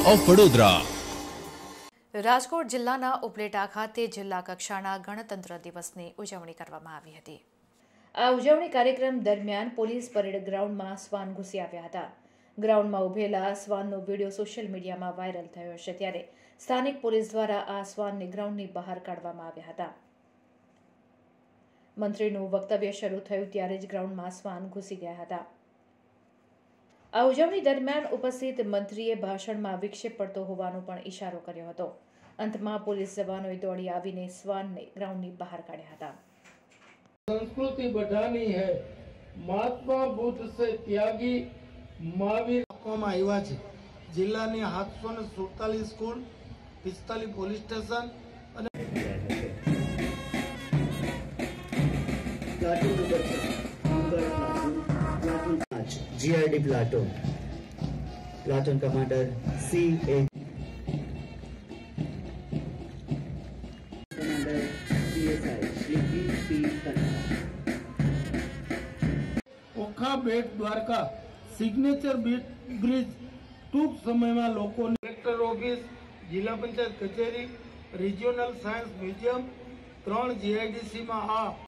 Of Vadodara. Rajkot જિલ્લાના ઉપલેટા ખાતે જિલ્લા કક્ષાના ગણતંત્ર દિવસની ઉજવણી કરવામાં આવી હતી। આ ઉજવણી કાર્યક્રમ દરમિયાન પોલીસ પરેડ ગ્રાઉન્ડમાં શ્વાન ઘૂસી આવ્યા હતા। ગ્રાઉન્ડમાં ઉભેલા શ્વાનનો વિડીયો સોશિયલ મીડિયામાં વાયરલ થયો છે, ત્યારે સ્થાનિક પોલીસ દ્વારા આ શ્વાનને ગ્રાઉન્ડની બહાર કાઢવામાં આવ્યા હતા। મંત્રીનું વક્તવ્ય શરૂ થયું ત્યારે જ ગ્રાઉન્ડમાં શ્વાન ઘૂસી ગયા હતા। આ ઉજવણી દરમિયાન ઉપસ્થિત મંત્રીએ ભાષણમાં વિક્ષેપ પડતો હોવાનો પણ ઇશારો કર્યો હતો। અંતમાં પોલીસ જવાનોએ દોડી આવીને શ્વાનને ગ્રાઉન્ડની બહાર કાઢ્યા હતા। संस्कृति बढ़ानी है, महात्मा बुद्ध से त्यागी महावीर आपवामां आव्या छे। जिल्लानी 747 स्कूल, 45 पोलीस स्टेशन અને platoon number 5 GRD platoon commander CA commander PSI Shri P Okha Bet Dwarka signature bridge टूंक समयमां लोकोने कलेक्टर ऑफिस, जिला पंचायत कचेरी, रिजियोनल सायंस म्यूजियम 3 GIDC में आ